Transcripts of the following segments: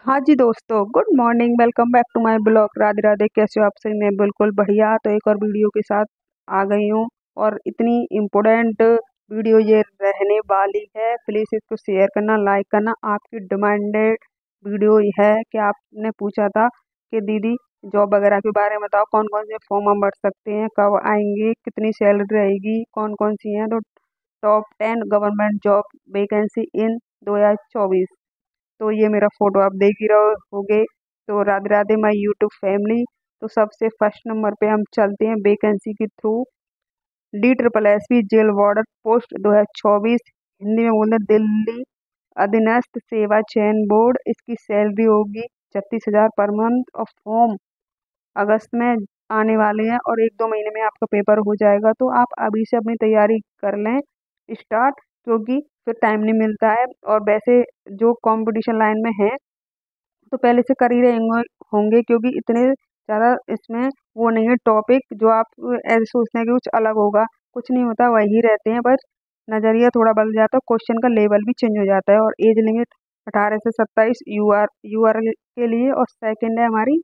हाँ जी दोस्तों, good morning. Welcome back to my vlog. Radhe Radhe. कैसे हो आप सभी? मैं बिल्कुल बढ़िया। तो एक और वीडियो के साथ आ गई हूँ और इतनी इम्पोर्टेंट वीडियो ये रहने वाली है। प्लीज़ इसको शेयर करना, लाइक करना। आपकी डिमांडेड वीडियो है कि आपने पूछा था कि दीदी जॉब वगैरह के बारे में बताओ, कौन कौन से फॉर्म हम भर सकते हैं, कब आएंगे, कितनी सैलरी रहेगी, कौन कौन सी हैं। तो top 10 government job vacancy in 2024। तो ये मेरा फोटो आप देख ही रहे होगे। तो Radhe Radhe my YouTube family. तो सबसे फर्स्ट नंबर पे हम चलते हैं वैकेंसी के through. D SSS jail warder post 2024। Hindi में बोलते हैं दिल्ली अधीनस्थ सेवा चयन बोर्ड। इसकी सैलरी होगी 36,000 पर मंथ और फॉर्म अगस्त में आने वाले हैं और 1-2 महीने में आपका पेपर हो जाएगा। तो आप अभी से अपनी तैयारी कर लें स्टार्ट, क्योंकि फिर टाइम नहीं मिलता है। और वैसे जो कंपटीशन लाइन में है तो पहले से कर ही रहे होंगे, क्योंकि इतने ज़्यादा इसमें वो नहीं है टॉपिक जो आप ऐसे सोचते हैं कि कुछ अलग होगा। कुछ नहीं होता, वही रहते हैं, बस नज़रिया थोड़ा बदल जाता है, क्वेश्चन का लेवल भी चेंज हो जाता है। और एज लिमिट 18 से 27 यूआर के लिए। और सेकंड है हमारी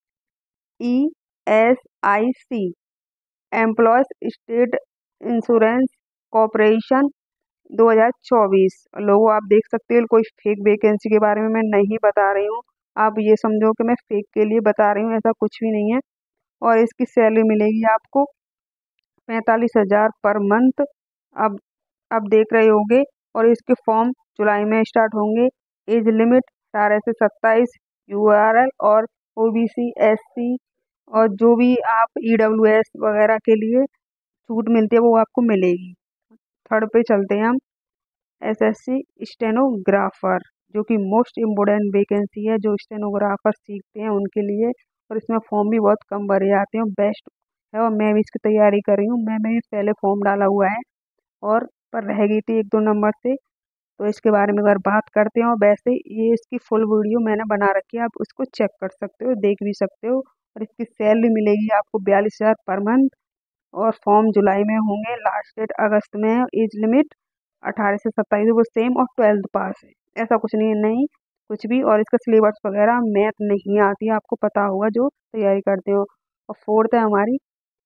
ESIC employees state insurance corporation 2024। लोगों आप देख सकते हो, कोई फेक वैकेंसी के बारे में मैं नहीं बता रही हूँ। आप ये समझो कि मैं फेक के लिए बता रही हूँ, ऐसा कुछ भी नहीं है। और इसकी सैलरी मिलेगी आपको 45,000 पर मंथ। अब अब देख रहे होंगे। और इसके फॉर्म जुलाई में स्टार्ट होंगे। एज लिमिट 18 से 27। URL और OBC SC और जो भी आप EWS वगैरह के लिए छूट मिलती है वो आपको मिलेगी। थर्ड पे चलते हैं हम। SSC स्टेनोग्राफर, जो कि मोस्ट इम्पोर्टेंट वैकेंसी है। जो स्टेनोग्राफर सीखते हैं उनके लिए। और इसमें फॉर्म भी बहुत कम भरे जाते हैं, बेस्ट है। और मैं भी इसकी तैयारी कर रही हूँ। मैंने भी पहले फॉर्म डाला हुआ है और पर रह गई थी 1-2 नंबर से। तो इसके बारे में अगर बात करते हैं, और वैसे ये इसकी फुल वीडियो मैंने बना रखी है, आप उसको चेक कर सकते हो, देख भी सकते हो। और इसकी सैलरी मिलेगी आपको 42,000 पर मंथ। और फॉर्म जुलाई में होंगे, लास्ट डेट अगस्त में है। एज लिमिट 18 से 27 वो सेम। और 12th पास है, ऐसा कुछ नहीं है, नहीं कुछ भी। और इसका सिलेबस वगैरह मैथ नहीं आती है, आपको पता होगा जो तैयारी करते हो। और फोर्थ है हमारी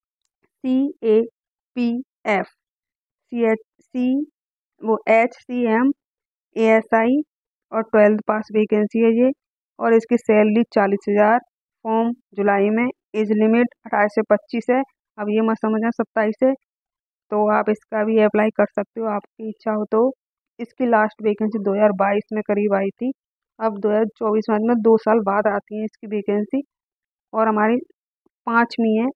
CAPF CHC, वो HCM ASI। और 12th पास वैकेंसी है ये। और इसकी सैलरी 40,000। फॉर्म जुलाई में। एज लिमिट 18 से 25 है। अब ये मत समझना 27 है। तो आप इसका भी अप्लाई कर सकते हो, आपकी इच्छा हो तो। इसकी लास्ट वैकेंसी 2022 में करीब आई थी। अब 2024 में 2 साल बाद आती है इसकी वैकेंसी। और हमारी पांचवी है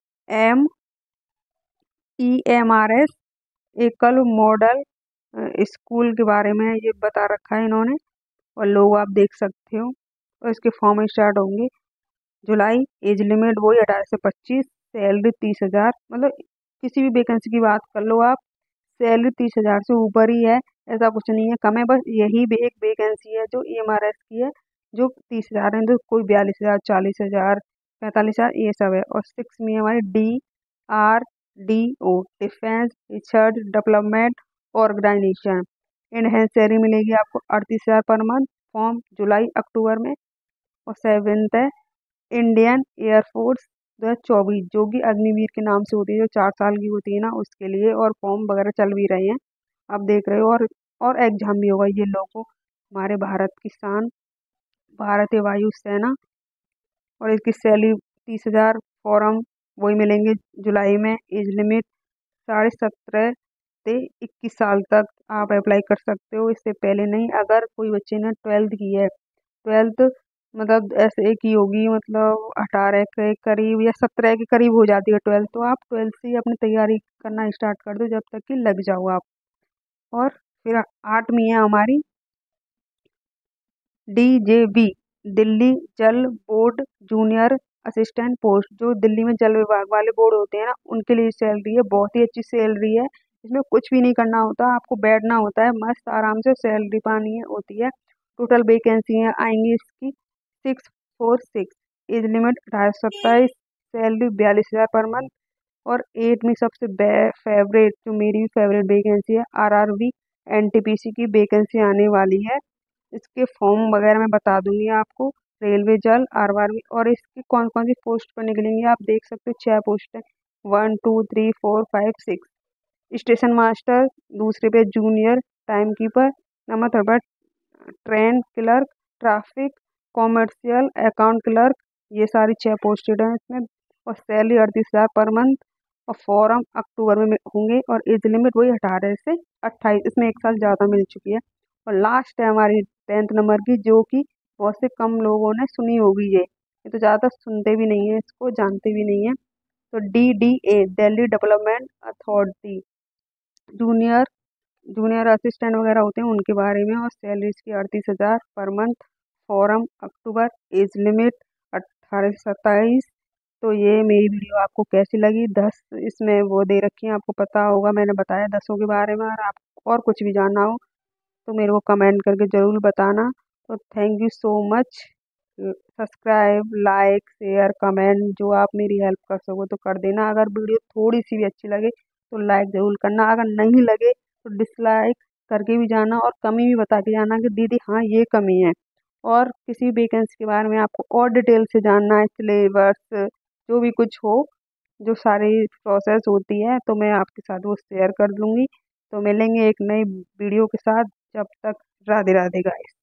MEMRS एकल मॉडल स्कूल के बारे में ये बता रखा है इन्होंने। और लोग आप देख सकते हो। और इसके फॉर्म स्टार्ट होंगे जुलाई। एज लिमिट वही 18 से 25। सैलरी 30,000। मतलब किसी भी वैकेंसी की बात कर लो आप, सैलरी 30,000 से ऊपर ही है। ऐसा कुछ नहीं है कम है, बस यही भी एक वैकेंसी है जो EMRS की है, जो 30,000 है। तो कोई 42,000, 40,000, 45,000 ये सब है। और 6 में हमारी DRDO defence research development organisation. Enhance salary मिलेगी आपको 38,000 पर मंथ। फॉर्म जुलाई अक्टूबर में। और सेवेंथ है इंडियन एयरफोर्स 2024, जो कि अग्निवीर के नाम से होती है, जो 4 साल की होती है ना, उसके लिए। और फॉर्म वगैरह चल भी रहे हैं, आप देख रहे हो। और एग्जाम भी होगा ये लोगों हमारे भारत की शान, भारतीय वायु सेना। और इसकी सैलरी 30,000। फॉर्म वही मिलेंगे जुलाई में। एज लिमिट 17.5 से 21 साल तक आप अप्लाई कर सकते हो, इससे पहले नहीं। अगर कोई बच्चे ने 12th की है, 12th मतलब ऐसे की होगी, मतलब 18 के करीब या 17 के करीब हो जाती है 12th, तो आप 12th से ही अपनी तैयारी करना स्टार्ट कर दो, जब तक कि लग जाओ आप। और फिर 8वीं है हमारी DJB दिल्ली जल बोर्ड जूनियर असिस्टेंट पोस्ट। जो दिल्ली में जल विभाग वाले बोर्ड होते हैं ना, उनके लिए सैलरी है, बहुत ही अच्छी सैलरी है। इसमें कुछ भी नहीं करना होता, आपको बैठना होता है, मस्त आराम से सैलरी पानी है होती है। टोटल वैकेंसी आएंगी इसकी 646। एज लिमिट 18 से 27। Salary 42,000 per month. और 8 में सबसे फेवरेट, जो मेरी भी फेवरेट वैकेंसी है, RRB NTPC की वैकेंसी आने वाली है। इसके फॉर्म वगैरह मैं बता दूंगी आपको। रेलवे, जल, आरआरबी। और इसकी कौन कौन सी पोस्ट पर निकलेंगी आप देख सकते हो, 6 पोस्ट है, 1 2 3 4 5 6। स्टेशन मास्टर, दूसरे पे junior time keeper, number third पर train clerk, traffic, commercial, account clerk. ये सारी 6 पोस्टेड हैं इसमें। और सैलरी 38,000 पर मंथ। और फॉर्म अक्टूबर में होंगे। और एज लिमिट वही 18 से 28, इसमें 1 साल ज़्यादा मिल चुकी है। और लास्ट है हमारी 10th नंबर की, जो कि बहुत से कम लोगों ने सुनी होगी। ये तो ज़्यादा सुनते भी नहीं है, इसको जानते भी नहीं है। तो DDA, Delhi development authority, junior junior assistant वगैरह होते हैं उनके बारे में। और सैलरी इसकी 38,000 per month. Form October, age limit 18 से 27। तो ये मेरी वीडियो आपको कैसी लगी? 10 इसमें वो दे रखी है, आपको पता होगा, मैंने बताया 10 के बारे में। और आप और कुछ भी जानना हो तो मेरे को कमेंट करके ज़रूर बताना। तो thank you so much. Subscribe, like, share, comment जो आप मेरी हेल्प कर सको तो कर देना। अगर वीडियो थोड़ी सी भी अच्छी लगे तो लाइक ज़रूर करना, अगर नहीं लगे तो डिसलाइक करके भी जाना। और कमी भी बता के जाना कि दीदी हाँ ये कमी है। और किसी वैकेंसी के बारे में आपको और डिटेल से जानना है, सिलेबस जो भी कुछ हो, जो सारी प्रोसेस होती है, तो मैं आपके साथ वो शेयर कर लूँगी। तो मिलेंगे एक नई वीडियो के साथ। जब तक राधे राधे गाइस।